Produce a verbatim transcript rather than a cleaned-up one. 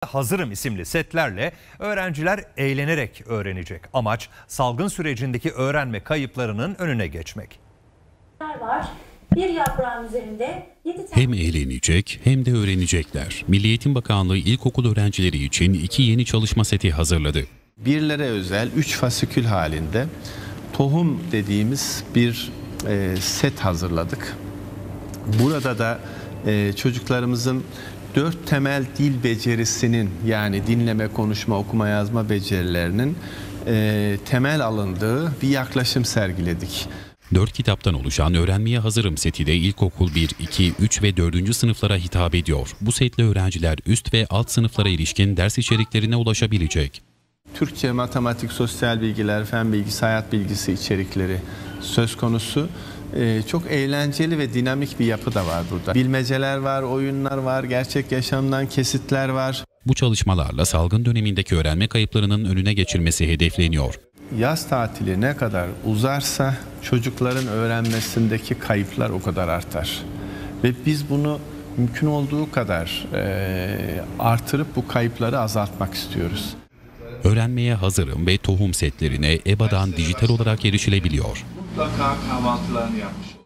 Hazırım isimli setlerle öğrenciler eğlenerek öğrenecek. Amaç salgın sürecindeki öğrenme kayıplarının önüne geçmek. Var. Bir yaprağın üzerinde yedi tane... Hem eğlenecek hem de öğrenecekler. Milli Eğitim Bakanlığı ilkokul öğrencileri için iki yeni çalışma seti hazırladı. Birlere özel üç fasikül halinde tohum dediğimiz bir e, set hazırladık. Burada da e, çocuklarımızın dört temel dil becerisinin, yani dinleme, konuşma, okuma, yazma becerilerinin e, temel alındığı bir yaklaşım sergiledik. Dört kitaptan oluşan Öğrenmeye Hazırım seti de ilkokul bir, iki, üç ve dördüncü sınıflara hitap ediyor. Bu setle öğrenciler üst ve alt sınıflara ilişkin ders içeriklerine ulaşabilecek. Türkçe, matematik, sosyal bilgiler, fen bilgisi, hayat bilgisi içerikleri söz konusu. Ee, çok eğlenceli ve dinamik bir yapı da var burada. Bilmeceler var, oyunlar var, gerçek yaşamdan kesitler var. Bu çalışmalarla salgın dönemindeki öğrenme kayıplarının önüne geçilmesi hedefleniyor. Yaz tatili ne kadar uzarsa çocukların öğrenmesindeki kayıplar o kadar artar. Ve biz bunu mümkün olduğu kadar e, artırıp bu kayıpları azaltmak istiyoruz. Öğrenmeye Hazırım ve tohum setlerine E B A'dan dijital olarak erişilebiliyor. Mutlaka kahvaltılarını yapmış.